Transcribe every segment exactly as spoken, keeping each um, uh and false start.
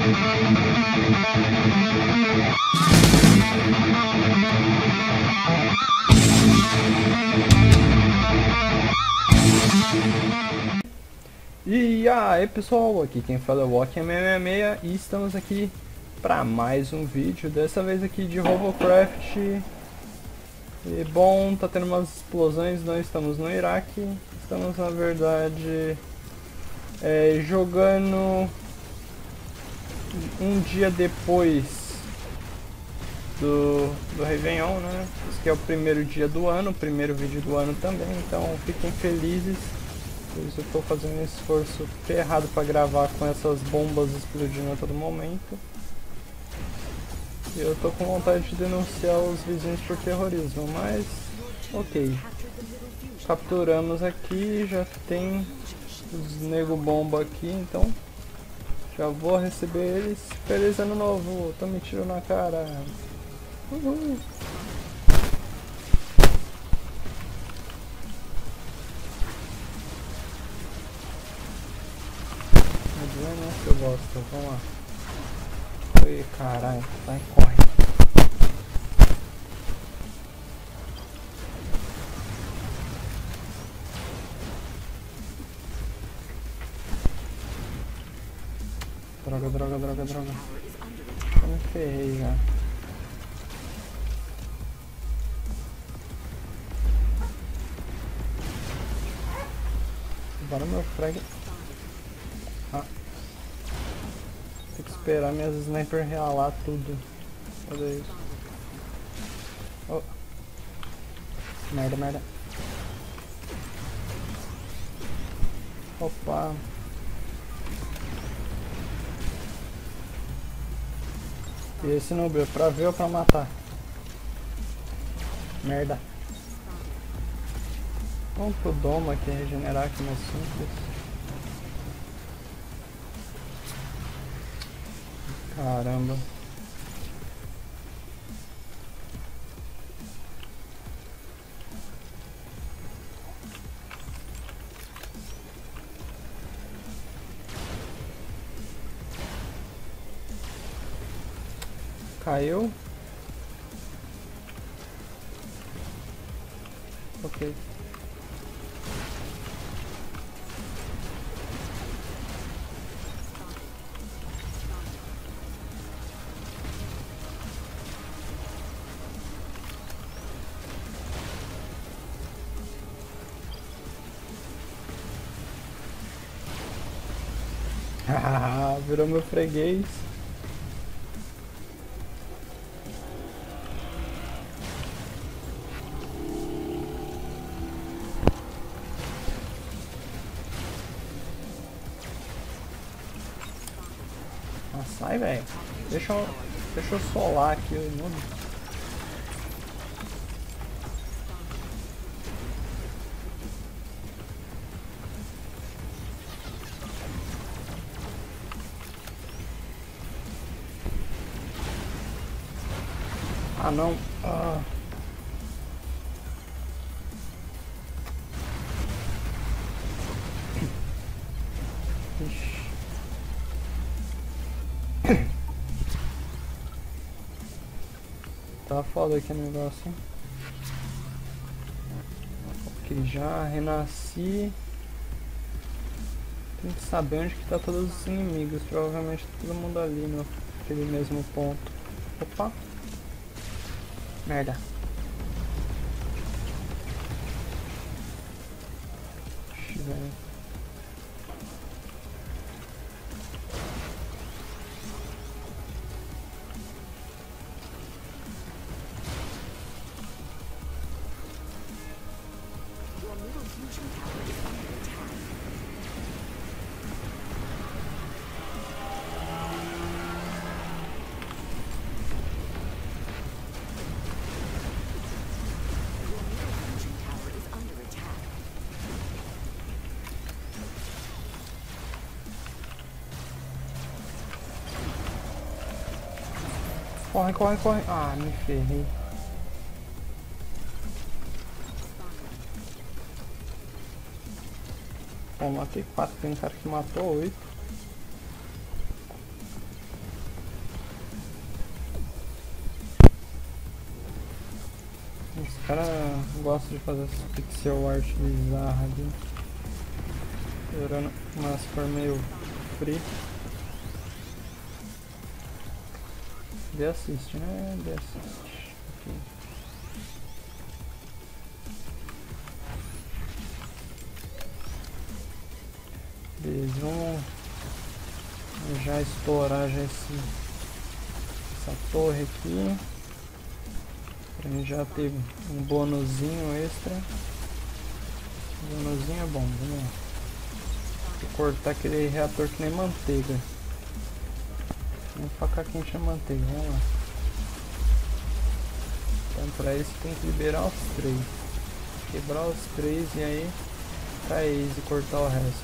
E aí pessoal, aqui quem fala é o Walking seis seis seis e estamos aqui para mais um vídeo, dessa vez aqui de Robocraft. E bom, tá tendo umas explosões, não estamos no Iraque, estamos na verdade é, jogando um dia depois do, do Réveillon, né? Esse aqui é o primeiro dia do ano, o primeiro vídeo do ano também, então fiquem felizes. Por isso eu estou fazendo um esforço ferrado para gravar com essas bombas explodindo a todo momento. E eu tô com vontade de denunciar os vizinhos por terrorismo, mas ok. Capturamos aqui, já tem os nego bomba aqui, então já vou receber eles. Feliz ano novo, tô me tirando na cara. Uhul. Né, seu bosta, vamos lá. Oi, caralho, vai, corre. Droga, droga, droga, droga. Eu me ferrei já. Agora meu frag. Ah. Tem que esperar minhas sniper realar tudo. Olha isso. Oh. Merda, merda. Opa. E esse noob, pra ver ou pra matar? Merda. Vamos pro domo aqui, regenerar aqui mais simples. Caramba. Caiu. Ok. Hahaha, virou meu freguês. Ah, sai, velho. Deixa eu, deixa eu solar aqui o mundo. Ah, não. Ah. Ixi. Tá foda aqui o negócio. Ok, já renasci. Tem que saber onde que tá todos os inimigos. Provavelmente todo mundo ali no aquele mesmo ponto. Opa! Merda. Ixi, velho. Corre, corre, corre. Ah, me ferrei. Bom, matei quatro. Tem um cara que matou oito. cara gosta de fazer essa pixel art bizarra ali. Gerando umas cor meio free. De assiste, né? De assiste. Aqui. Beleza, vamos já explorar já esse, essa torre aqui. Pra gente já ter um bônusinho extra. Um bônusinho é bom, vamos lá. Vou cortar aquele reator que nem manteiga. Vamos facar quente a manteiga, vamos lá. Então pra isso tem que liberar os três. Quebrar os três e aí tá easy cortar o resto.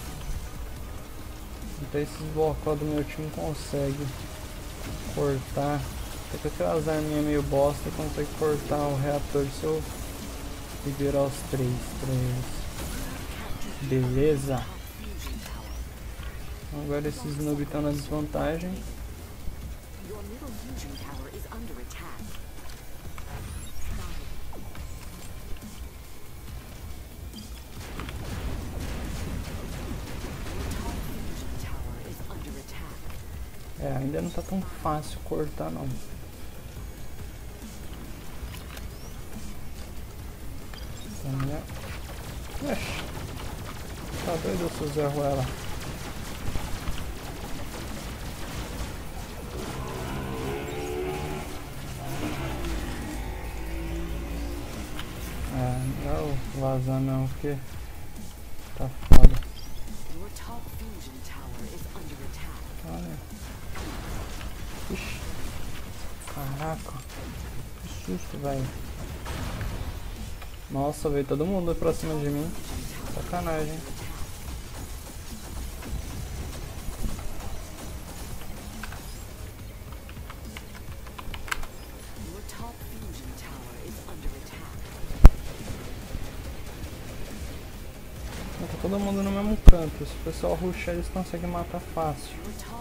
Então esses blocos do meu time conseguem cortar. Tem que aquelas arminhas meio bosta consegue cortar o reator se eu liberar os três pra eles. Beleza. Agora esses noobs estão na desvantagem. É, ainda não tá tão fácil cortar não. Oxi, tá doido, seu Zé Ruela? É, não vou vazar não, porque tá foda. Olha. Ixi. Caraca. Que susto, velho. Nossa, veio todo mundo pra cima de mim. Sacanagem. Tá todo mundo no mesmo canto. Se o pessoal rushar, eles conseguem matar fácil.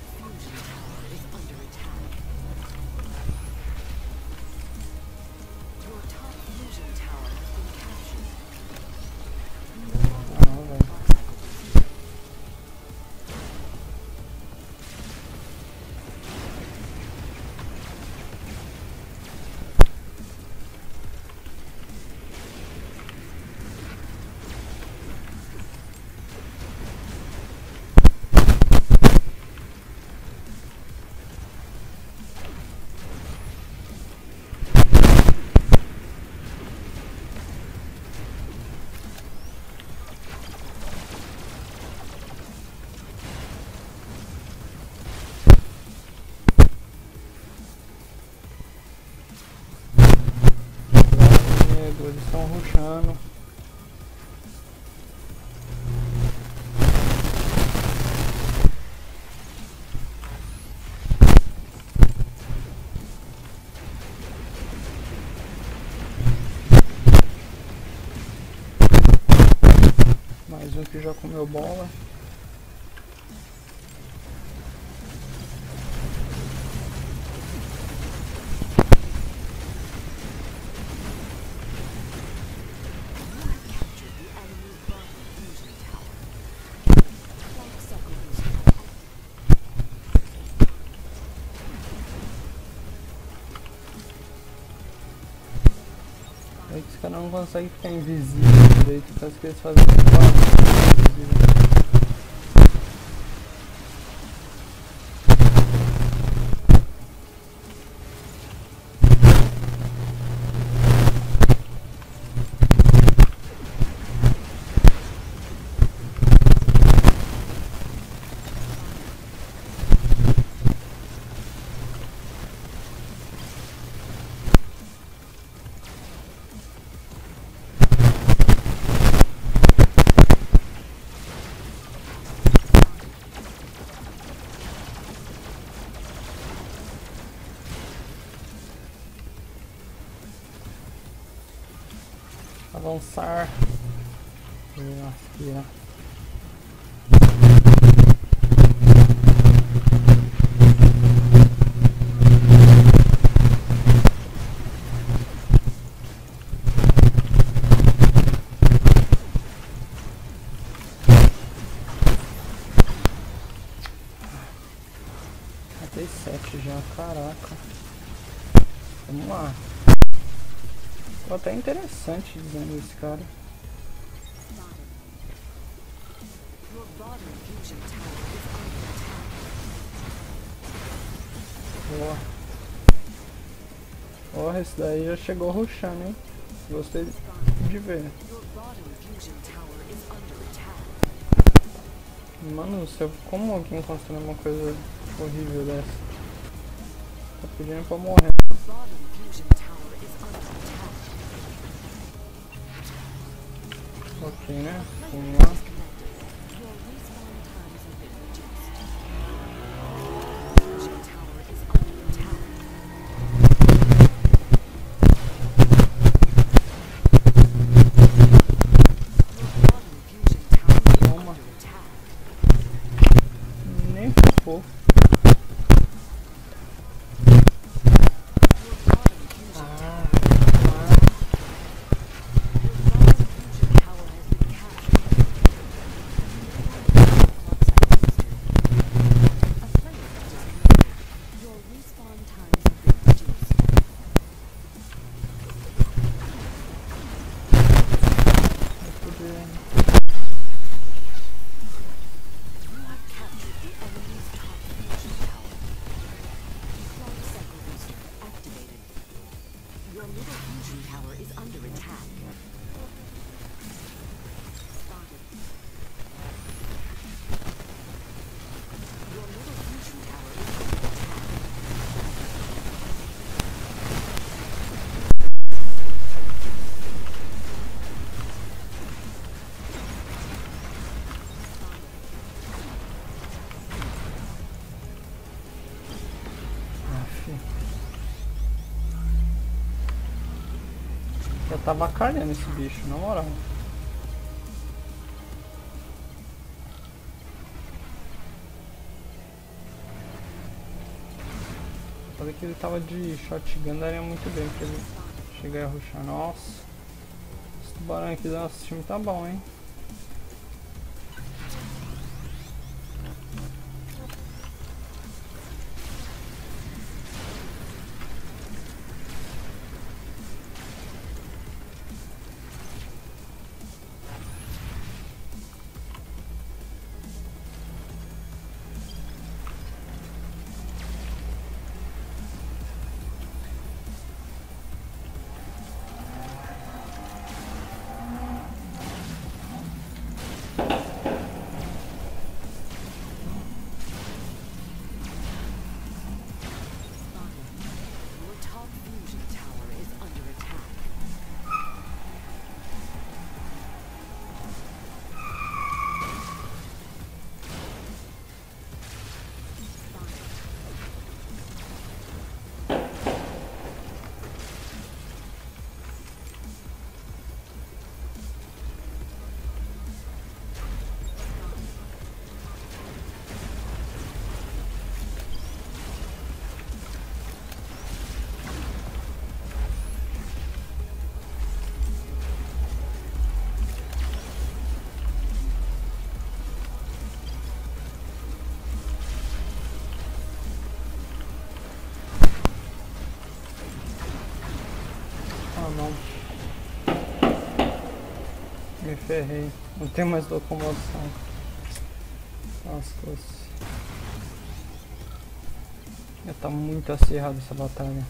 Eles estão rushando. Mais um que já comeu bola. É que os caras não conseguem ficar invisíveis direito, parece que eles fazem invisível. Avançar. Aqui, ó. quarenta e sete já, caraca. Vamos lá. Ficou até interessante dizendo esse cara. Boa. Ó, esse daí já chegou rushando, hein? Gostei de ver. Mano, se eu, como alguém construir uma coisa horrível dessa? Tá pedindo pra morrer. Ok, né? Vamos lá. Toma. Nem ficou. Já tava calhando esse bicho, na moral. Falei que ele tava de shotgun, daria muito bem pra ele chegar a rushar. Nossa, esse tubarão aqui do nosso time tá bom, hein? Não. Me ferrei. Não tem mais locomoção. Nossa, já tá muito acirrada essa batalha.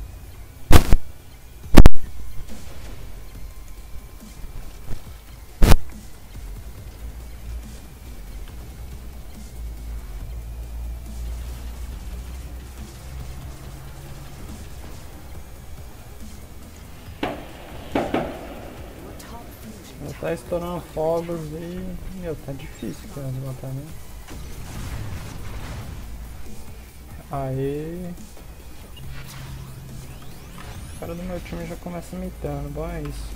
Tá estourando fogos e... Meu, tá difícil cara, de matar, né? Aê! O cara do meu time já começa imitando, bom é isso.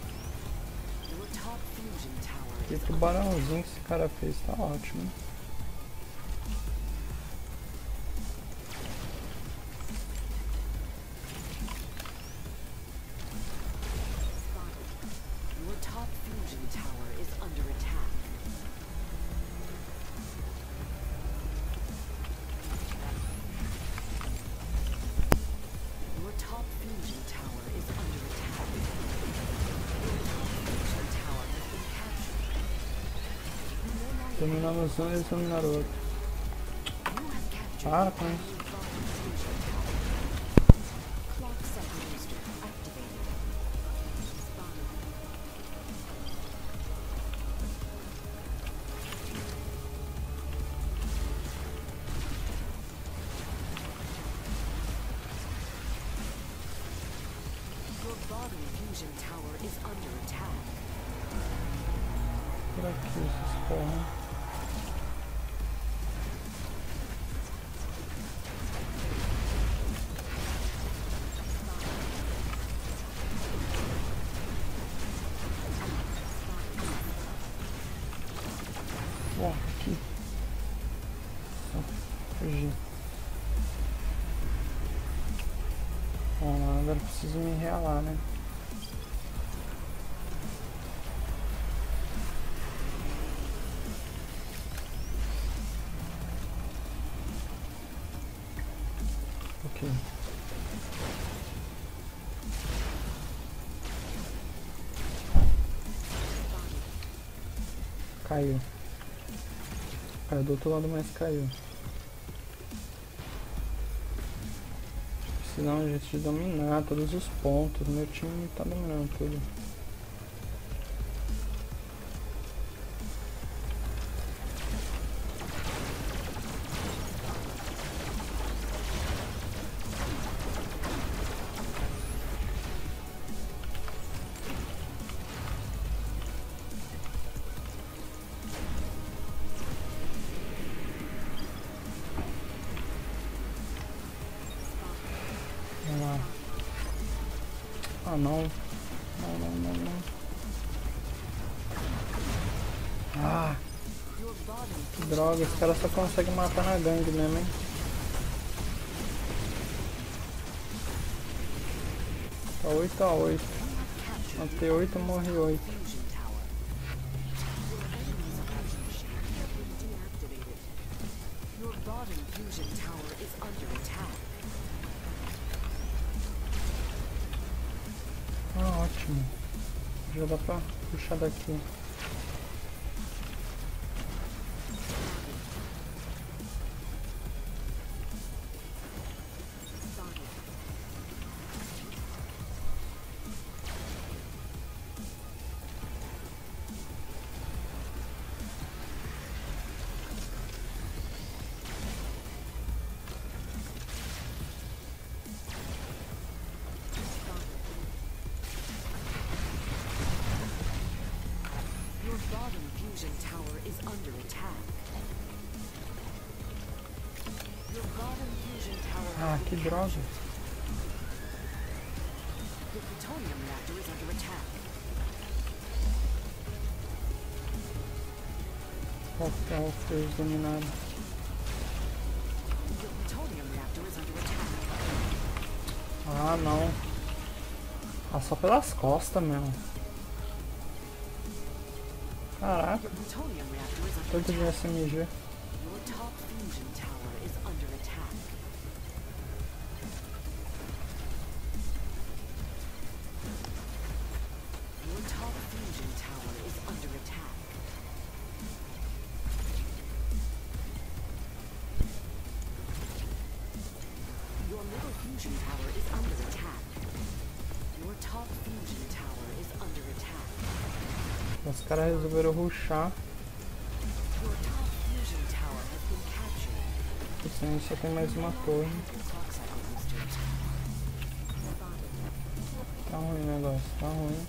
Que tubarãozinho que esse cara fez, tá ótimo. Dominamos um e eles dominaram o outro. Para com isso. Por aqui, esses porra. Ó, aqui. Só fugir. Ó, agora preciso me realar, né? Ok. Caiu. Caiu do outro lado, mas caiu. Precisamos, gente, de dominar todos os pontos. Meu time tá dominando tudo. Ah, não. Não, não, não, não. Ah, que droga. Esse cara só consegue matar na gangue mesmo, hein. Tá oito a oito. Matei oito, morri oito. Ah, ótimo. Já dá pra puxar daqui. Ah, que droga. Qual que é o freio dominado? Ah, não. Ah, só pelas costas, meu. Caraca. Tanto de S M G. Os caras resolveram rushar. Assim, só tem mais uma torre. Tá ruim o negócio, tá ruim.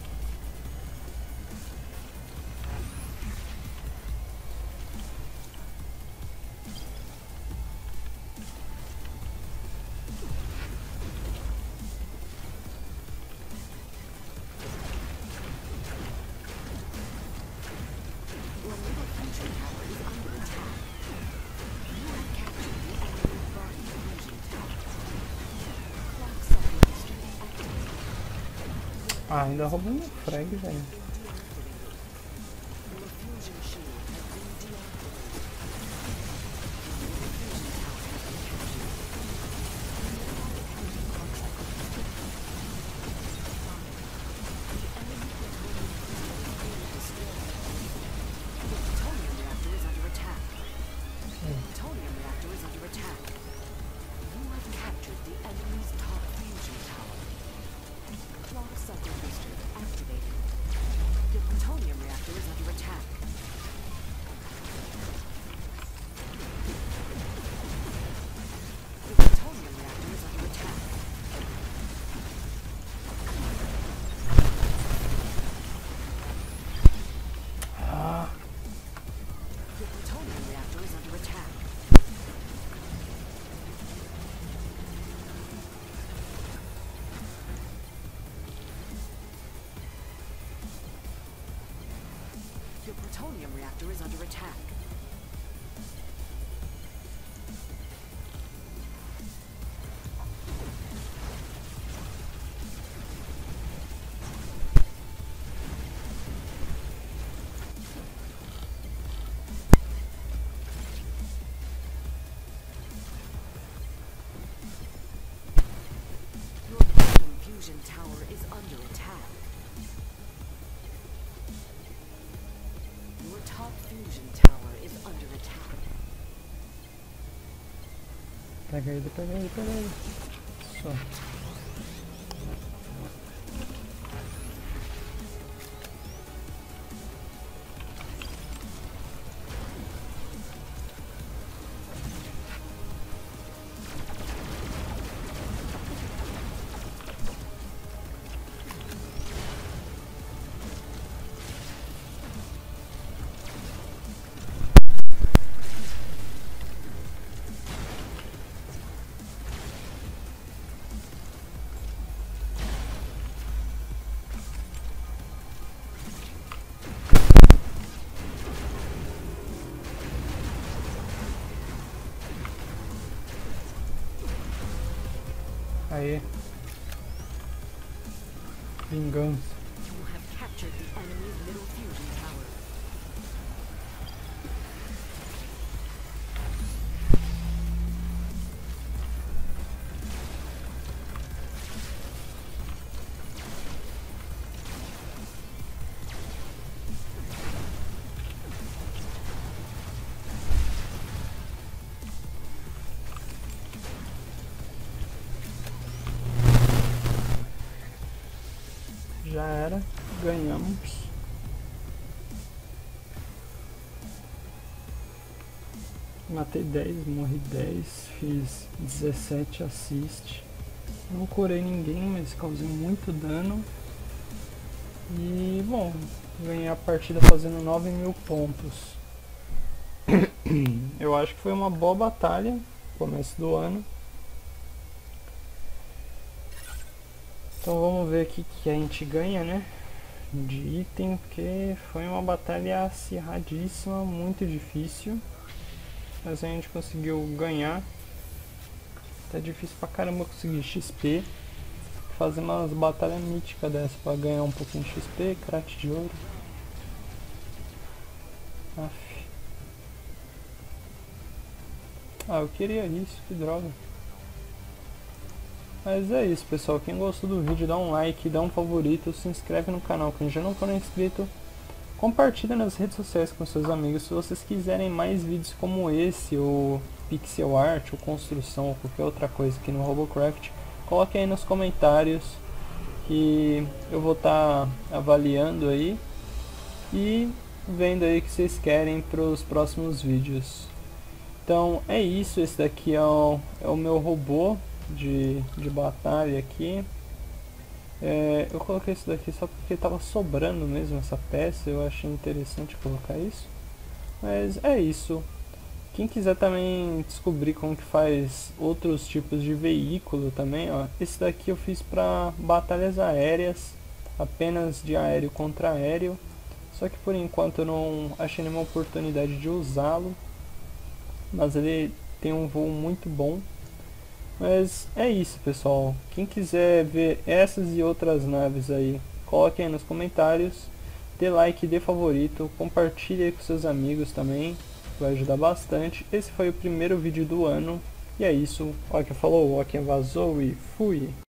Ah, ainda roubou um frag, velho. plutonium reactor is under attack. Your quantum fusion tower is under attack. Your top fusion tower is under attack. Pega ele, pega ele, pega ele. Só. Aê. Vingança. You have captured the enemy's middle fusion tower. Já era, ganhamos. Matei dez, morri dez, fiz dezessete assist. Não curei ninguém, mas causei muito dano. E bom, ganhei a partida fazendo nove mil pontos. Eu acho que foi uma boa batalha, começo do ano. Então vamos ver aqui que a gente ganha, né, de item, porque foi uma batalha acirradíssima, muito difícil, mas a gente conseguiu ganhar. Tá difícil pra caramba conseguir X P, fazer umas batalhas míticas dessa pra ganhar um pouquinho de X P, crate de ouro. Aff. Ah, eu queria isso, que droga. Mas é isso, pessoal. Quem gostou do vídeo, dá um like, dá um favorito, se inscreve no canal. Quem já não for inscrito, compartilha nas redes sociais com seus amigos. Se vocês quiserem mais vídeos como esse, ou pixel art, ou construção, ou qualquer outra coisa aqui no Robocraft, coloque aí nos comentários que eu vou estar tá avaliando aí e vendo aí o que vocês querem para os próximos vídeos. Então é isso, esse daqui é o, é o meu robô De, de batalha aqui. É, eu coloquei isso daqui só porque estava sobrando mesmo essa peça, eu achei interessante colocar isso. Mas é isso. Quem quiser também descobrir como que faz outros tipos de veículo também, ó, esse daqui eu fiz para batalhas aéreas, apenas de aéreo contra aéreo. Só que por enquanto eu não achei nenhuma oportunidade de usá-lo, mas ele tem um voo muito bom. Mas é isso, pessoal. Quem quiser ver essas e outras naves aí, coloque aí nos comentários, dê like, dê favorito, compartilhe aí com seus amigos também, vai ajudar bastante. Esse foi o primeiro vídeo do ano, e é isso. Ó, quem falou, ó, quem vazou e fui!